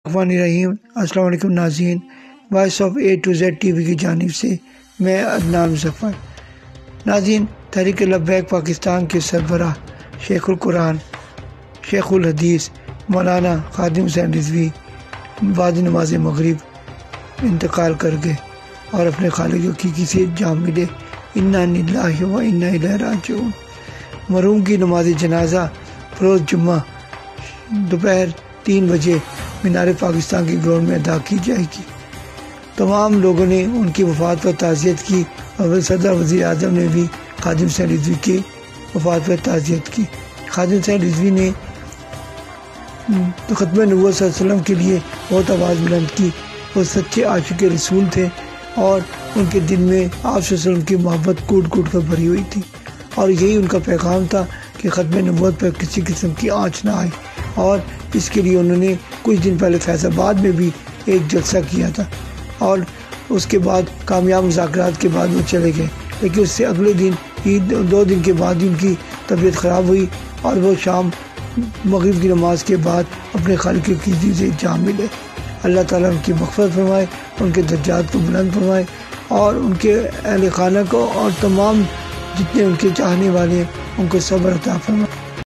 الرحمن الرحیم۔ السلام علیکم ناظرین، voice of A to Z TV کی جانب سے میں عدنان مظفر۔ ناظرین، تحریک لبیک پاکستان کے سربراہ شیخ القرآن شیخ الحدیث مولانا خادم حسین رضوی بعد نماز مغرب انتقال کر گئے اور اپنے خالق حقیقی سے جا ملے۔ انا للہ و انا الیہ راجعون۔ مرحوم کی نماز جنازہ روز جمعہ دوپہر 3 بجے مینار پاکستان کے گراؤنڈ میں ادا کی جائے گی۔ تمام لوگوں نے ان کی وفات پر تعزیت کی اور صدر وزیر اعظم نے بھی خادم حسین رضوی کی وفات پر تعزیت کی۔ خادم حسین رضوی نے ختم نبوت صلی اللہ علیہ وسلم کے لیے بہت آواز بلند کی۔ وہ سچے عاشق رسول تھے اور ان کے دل میں آپ صلی اللہ علیہ وسلم کی محبت کوٹ کوٹ کر بھری ہوئی تھی، اور یہی ان کا پیغام تھا کہ ختم نبوت پر کسی قسم کی آنچ نہ آئے، اور اس کے لیے انہوں نے کچھ دن پہلے فیض آباد میں بھی ایک جلسہ کیا تھا، اور اس کے بعد کامیاب مذاکرات کے بعد وہ چلے گئے، لیکن اس سے اگلے دن 2 دن کے بعد ان کی طبیعت خراب ہوئی اور وہ شام مغرب کی نماز کے بعد اپنے خالق کی سے جا ملے۔ اللہ تعالیٰ ان کی مغفرت فرمائے، ان کے درجات کو بلند فرمائے، اور ان کے اہل خانہ کو اور تمام جتنے ان کے چاہنے والے ہیں ان کو صبر عطا فرمائے۔